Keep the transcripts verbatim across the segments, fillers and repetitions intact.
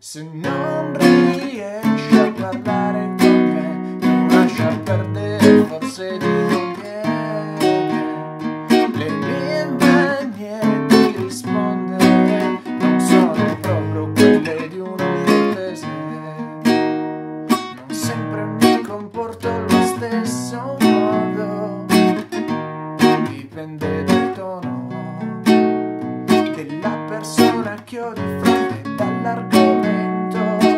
Se non riesci a parlare con me, non lascia perdere, forse ti conviene. Le mie maniere di rispondere non sono proprio quelle di uno cortese. Non sempre mi comporto allo stesso modo, dipende dal tono della persona che ho di fronte, dall'argomento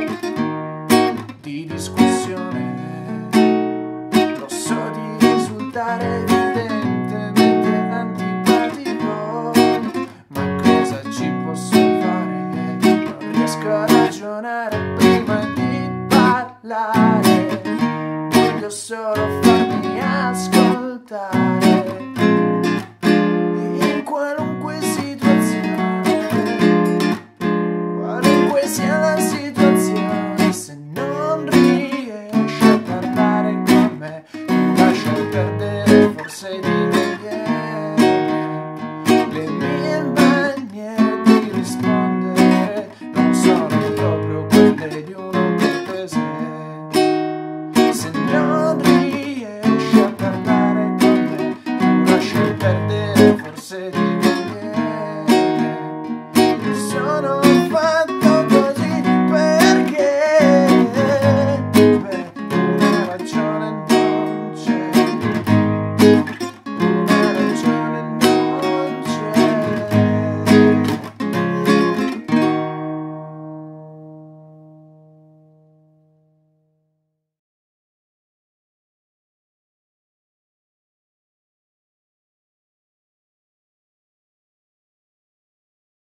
di discussione. Lo so di risultare evidentemente antipatico, ma cosa ci posso fare? Non riesco a ragionare prima di parlare, voglio solo